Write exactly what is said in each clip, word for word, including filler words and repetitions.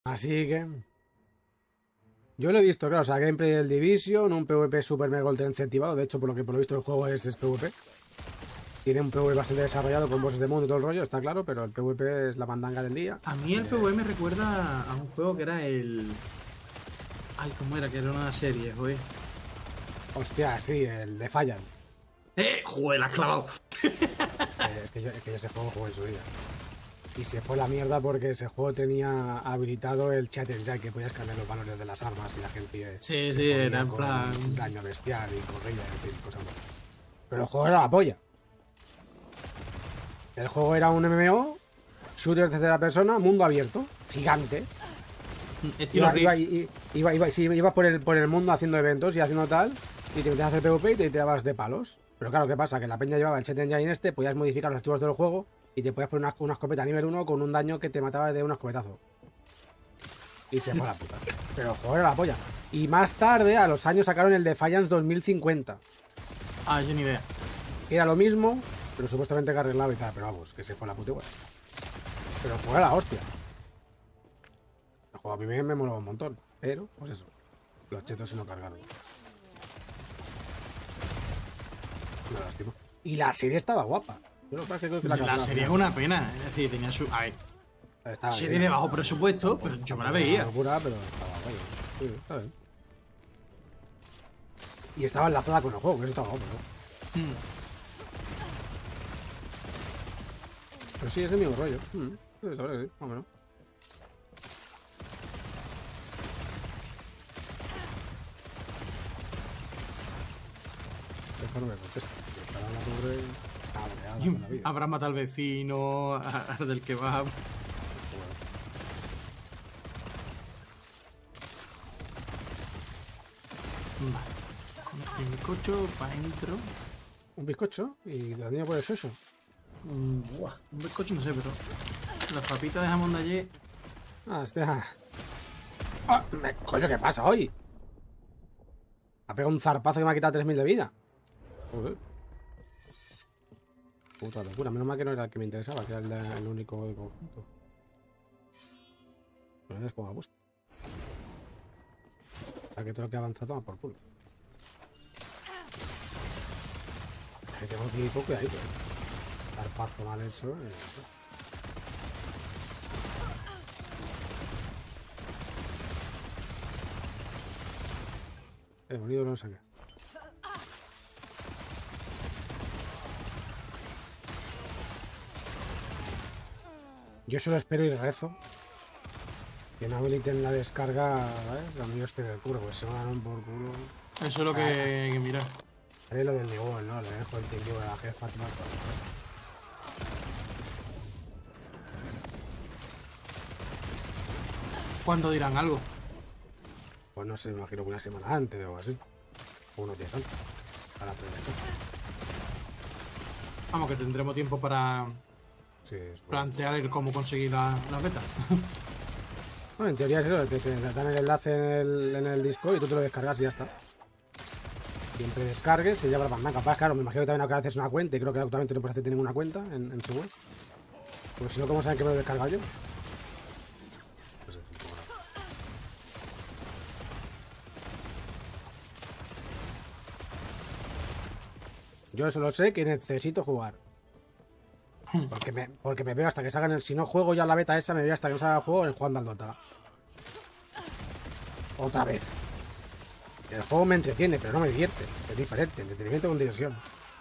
Así que... Yo lo he visto, claro, o sea, gameplay del Division, un PvP super mega ultra incentivado. De hecho, por lo que por lo visto el juego es, es PvP. Tiene un PvP bastante desarrollado con bosses de mundo y todo el rollo, está claro, pero el PvP es la mandanga del día. A mí el Eh, PvE me recuerda a un juego que era el... Ay, ¿cómo era? Que era una serie, joder. Hostia, sí, el de Fallan. ¡Eh! ¡Joder, la has clavado! Eh, es, que yo, es que yo ese juego jugué en su vida. Y se fue la mierda porque ese juego tenía habilitado el chat engine, que podías cambiar los valores de las armas y la gente... Sí, se sí, ponía era en con plan... daño bestial y corrida, en fin, cosas más. Pero el juego era la polla. El juego era un M M O, shooter de tercera persona, mundo abierto, gigante. Estilo Iba, Rift. iba, iba, iba, iba, sí, ibas por el, por el mundo haciendo eventos y haciendo tal, y te metías a hacer PvP y te, te dabas de palos. Pero claro, ¿qué pasa? Que la peña llevaba el chat engine este, podías modificar los archivos del juego y te podías poner una, una escopeta nivel uno con un daño que te mataba de un escopetazo. Y se fue a la puta. Pero el juego era la polla. Y más tarde, a los años, sacaron el Defiance dos mil cincuenta. Ah, yo ni idea. Era lo mismo, pero supuestamente que arreglaba y tal. Pero vamos, que se fue a la puta igual. Pero el juego era la hostia. El juego a mí me, me molaba un montón. Pero, pues eso. Los chetos se lo cargaron. Una lástima. Y la serie estaba guapa. Yo lo que pasa es que creo que la, La canción serie es al una pena. Es decir, tenía su... A ver, final estaba serie bien. de bajo presupuesto, pero yo me la Una veía. locura, pero estaba guay. Sí, está bien. Y estaba enlazada con el juego, que eso estaba guapo, ¿no? Mm. Pero sí, es el mismo rollo. Mm, sí, la verdad que sí, más o menos. Mejor no me contesta. Estará la pobre cabreada con la vida. Habrá matado al vecino, a- al del que va. Vale. Con este bizcocho para adentro. Un bizcocho y la niña por el soso. Mm, buah, un bizcocho no sé, pero. Las papitas de jamón de ayer. Ah, este. Ah, Ah, me- coño, ¿qué pasa hoy? Ha pegado un zarpazo que me ha quitado tres mil de vida. Joder. Puta locura, menos mal que no era el que me interesaba, que era el, el único del conjunto. Pero es como a gusto. O sea, que todo lo que ha avanzado toma por culo. Que tengo que ir con cuidadito, eh. Zarpazo mal hecho. Eh. El bonito no lo saqué. Yo solo espero y rezo que no habiliten la descarga, ¿sabes? Los míos te del culo, pues se van a dar un por culo. Eso es lo que hay que mirar. Haré lo del nivel, ¿no? Le dejo el tiempo a la jefa. Toma, ¿Cuándo dirán algo? pues no sé, me imagino que una semana antes o algo así. O unos días antes. Para hacer esto. Vamos, que tendremos tiempo para Sí, es bueno. plantear el cómo conseguir la, la beta. Bueno, en teoría es eso, te, te dan el enlace en el, en el disco y tú te lo descargas y ya está. Siempre descargues, se lleva la banda. Capaz, claro, me imagino que también acá haces una cuenta y creo que actualmente no puedes hacerte ninguna cuenta en, en su web. Porque si no, ¿cómo saben que me lo he descargado yo? Pues es un poco raro. Yo solo sé que necesito jugar. Porque me, porque me veo hasta que salgan el... Si no juego ya la beta esa, me veo hasta que no salga el juego en jugando al Dota. Otra vez. El juego me entretiene, pero no me divierte. Es diferente, entretenimiento con diversión.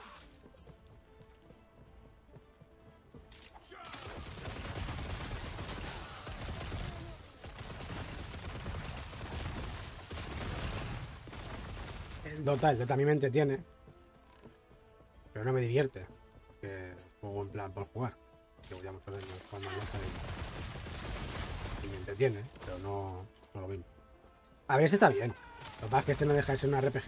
El Dota, el Dota a mí me entretiene. Pero no me divierte. Que juego en plan por jugar. Llevo ya muchos años jugando al Dota y, y me entretiene, pero no, no lo mismo. A ver, este está bien. Lo que pasa es que este no deja de ser un R P G.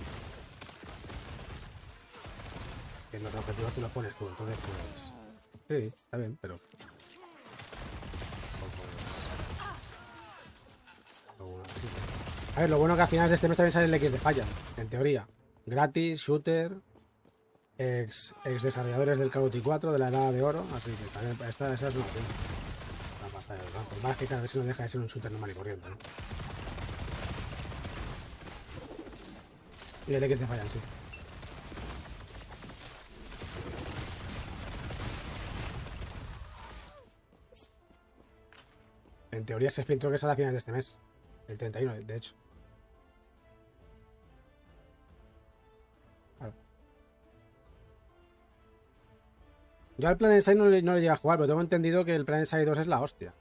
Que los objetivos te los pones tú, entonces pues... Sí, está bien, pero... Tampoco es- Lo bueno, sí. A ver, lo bueno que a finales de este mes también sale el X de Falla, en teoría. Gratis, shooter, ex, ex desarrolladores del Call of Duty cuatro, de la Edad de Oro, así que también esta, esta es una opción. La pasta. Vale, no, pues más que cada vez se no deja de ser un shooter normal y corriente, ¿no? Y el X te fallan, sí. En teoría ese filtro que sale a finales de este mes. El treinta y uno, de hecho. Claro. Yo al Planet Side no le, no le llegué a jugar, pero tengo entendido que el Planet Side dos es la hostia.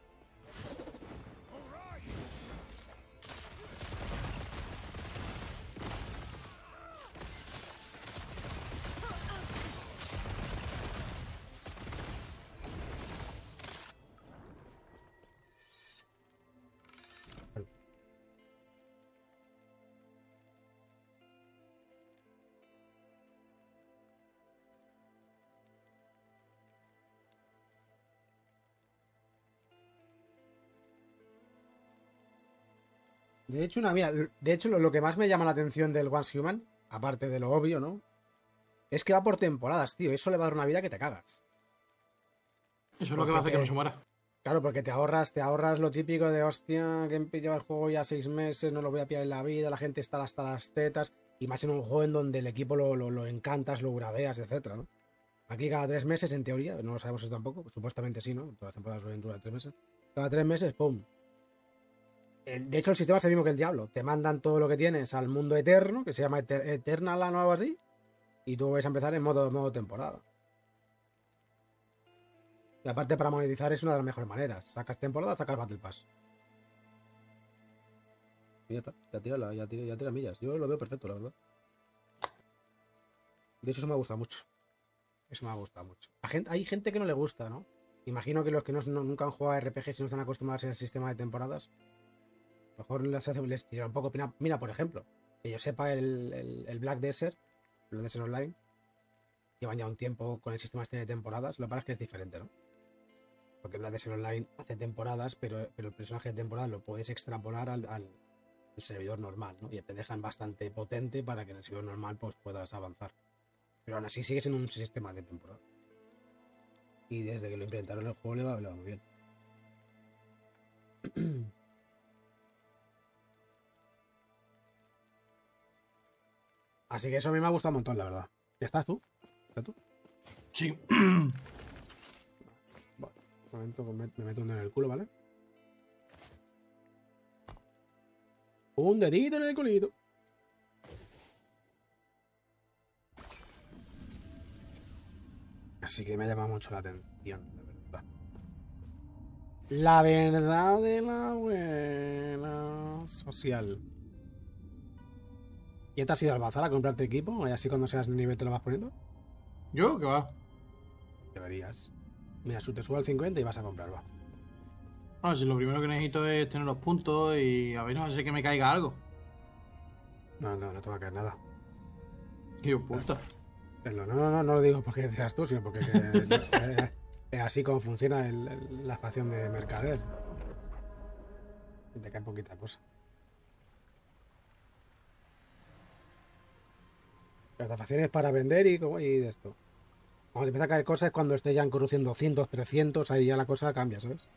De hecho, una, mira, de hecho lo, lo que más me llama la atención del Once Human, aparte de lo obvio, ¿no? Es que va por temporadas, tío. Eso le va a dar una vida que te cagas. Eso es lo que va a hacer que no se muera. Claro, porque te ahorras, te ahorras lo típico de hostia, que lleva el juego ya seis meses, no lo voy a pillar en la vida, la gente está hasta las tetas, y más en un juego en donde el equipo lo, lo, lo encantas, lo gradeas, etcétera, ¿no? Aquí cada tres meses, en teoría, no lo sabemos eso tampoco, pues supuestamente sí, ¿no? Todas las temporadas suelen durar tres meses. Cada tres meses, ¡pum! De hecho, el sistema es el mismo que el Diablo. Te mandan todo lo que tienes al mundo eterno, que se llama Eter Eternal o algo así, y tú vas a empezar en modo, modo temporada. Y aparte, para monetizar es una de las mejores maneras. Sacas temporada, sacas Battle Pass. Y ya está, ya tira, la, ya, tira, ya tira millas. Yo lo veo perfecto, la verdad. De hecho, eso me ha gustado mucho. Eso me ha gustado mucho. A gente, hay gente que no le gusta, ¿no? Imagino que los que no, no, nunca han jugado a R P G, si no están acostumbrados al sistema de temporadas, a lo mejor les hace les tira un poco. Mira, mira, por ejemplo, que yo sepa el, el, el Black Desert, el Desert Online, llevan ya un tiempo con el sistema este de temporadas. Lo que pasa es que es diferente, ¿no? Porque Black Desert Online hace temporadas, pero, pero el personaje de temporada lo puedes extrapolar al, al, al servidor normal, ¿no? Y te dejan bastante potente para que en el servidor normal pues puedas avanzar. Pero aún así sigue siendo un sistema de temporada. Y desde que lo implementaron en el juego le va, le va muy bien. Así que eso a mí me ha gustado un montón, la verdad. ¿Ya estás tú? ¿Estás tú? Sí. Vale, un momento, me meto un dedo en el culo, ¿vale? Un dedito en el culito. Así que me ha llamado mucho la atención, la verdad. La verdad de la buena social. ¿Ya te has ido al bazar a comprarte equipo? ¿Y así cuando seas nivel te lo vas poniendo? ¿Yo? ¿Qué va? Deberías. Mira, su te sube al cincuenta y vas a comprar, va. No, si lo primero que necesito es tener los puntos y a ver, no sé que me caiga algo. No, no, no te va a caer nada. Tío, puta. No, no, no, no lo digo porque seas tú, sino porque es, es, es así como funciona el, el, la facción de mercader. Y te cae poquita cosa. Las facciones para vender y, como, y de esto. Cuando te empieza a caer cosas es cuando estés ya en corrupción doscientos, trescientos, ahí ya la cosa cambia, ¿sabes?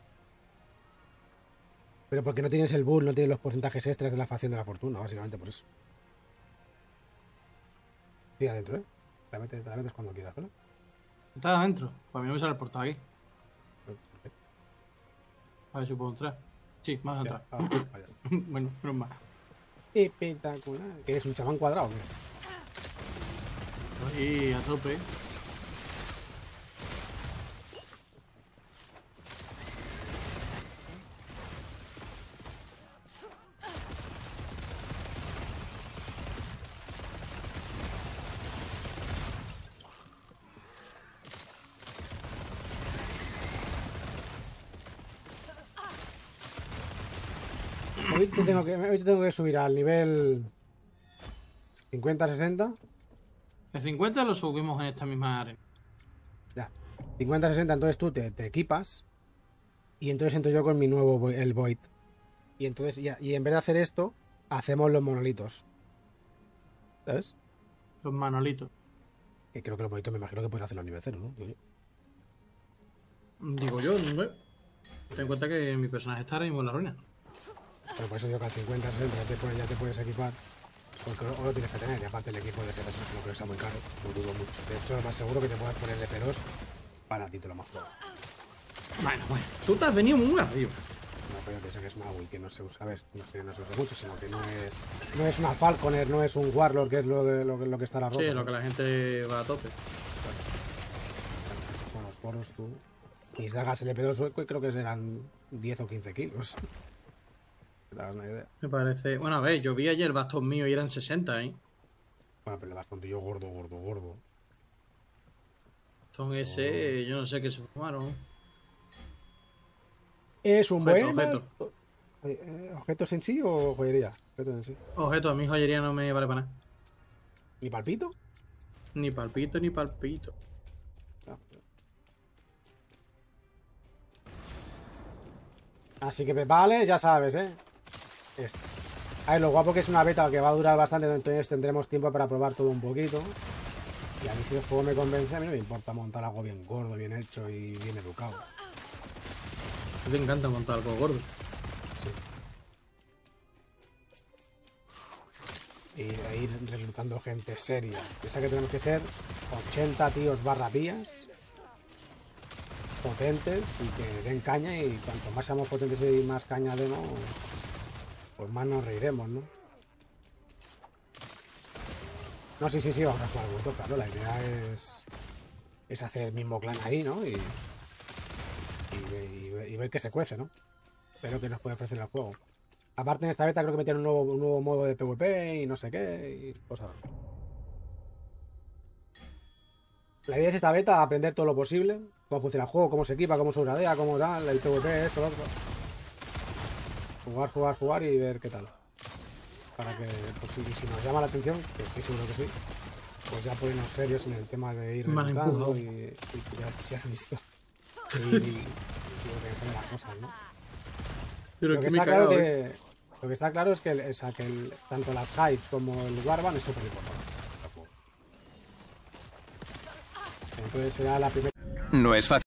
Pero porque no tienes el bull, no tienes los porcentajes extras de la facción de la fortuna, básicamente por eso. Sí, adentro, ¿eh? Te la metes, te la metes cuando quieras, ¿vale? ¿Estás adentro? Pues a mí no me sale el portal aquí. A ver si puedo entrar. Sí, más entrar. Ah, ya está. Bueno, pero más. Espectacular. ¿Que eres un chamán cuadrado o qué? Ahí a tope. Hoy te tengo que, hoy te tengo que subir al nivel cincuenta sesenta. El cincuenta lo subimos en esta misma arena. Ya. cincuenta sesenta, entonces tú te, te equipas. Y entonces entro yo con mi nuevo, el Void. Y entonces, ya, y en vez de hacer esto, hacemos los monolitos. ¿Sabes? Los manolitos. Que creo que los monolitos me imagino que pueden hacer los nivel cero, ¿no? Digo yo. Digo yo, ¿no? Ten en cuenta que mi personaje está ahora mismo en la ruina. Pero por eso digo que al cincuenta, sesenta ya te, puedes, ya te puedes equipar. Porque o lo tienes que tener, y aparte el equipo de ser eso no creo que sea muy caro, lo dudo mucho. De hecho, lo más seguro que te puedas poner de P dos para ti te lo más probable. Bueno, bueno, tú te has venido muy arriba. No, pero yo pienso que es una Wii que no se usa, a ver, no es que no se usa mucho, sino que no es no es una Falconer, no es un Warlord, que es lo de lo, que- lo que está la ropa. Sí, lo que la gente va a tope. Que se juegan los poros, tú. Mis dagas L P dos sueco y creo que serán diez o quince kilos. Te das una idea. Me parece... Bueno, a ver, yo vi ayer el bastón mío y eran sesenta, ¿eh? Bueno, pero el bastón tuyo gordo, gordo, gordo. Bastón ese, yo no sé qué se fumaron. ¿Es un Objeto, buen objeto. bastón? Eh, eh, ¿Objetos en sí o joyería? Objetos en sí. Objeto, a mi joyería no me vale para nada. ¿Ni palpito? Ni palpito, ni palpito. No. Así que vale, ya sabes, ¿eh? Esto. A ver, lo guapo que es una beta que va a durar bastante, entonces tendremos tiempo para probar todo un poquito. Y a mí si el juego me convence, a mí no me importa montar algo bien gordo, bien hecho y bien educado. A ti te encanta montar algo gordo. Sí. Y e ir reclutando gente seria. Piensa que tenemos que ser ochenta tíos barra tías potentes y que den caña, y cuanto más seamos potentes y más caña demos, pues más nos reiremos, ¿no? No, sí, sí, sí, vamos a jugar juntos, claro. La idea es, es hacer el mismo clan ahí, ¿no? Y, y, y- y ver qué se cuece, ¿no? Pero que nos puede ofrecer el juego. Aparte en esta beta creo que metieron un nuevo, un nuevo modo de PvP y no sé qué, y cosas. La idea es esta beta, aprender todo lo posible, cómo funciona el juego, cómo se equipa, cómo se gradea, cómo tal, el PvP, esto, lo otro. Jugar, jugar, jugar y ver qué tal. Para que, pues si, si nos llama la atención, que estoy seguro que sí, pues ya ponernos serios en el tema de ir Me han reclutando empujado. y, y ya se han visto. Y, y, y organizando las cosas, ¿no? Pero Lo que, es que me está he claro cagado, ¿eh? que, lo que está claro es que, el- o sea, que el- tanto las hypes como el Warban es súper importante. Entonces será la primera. No es fácil.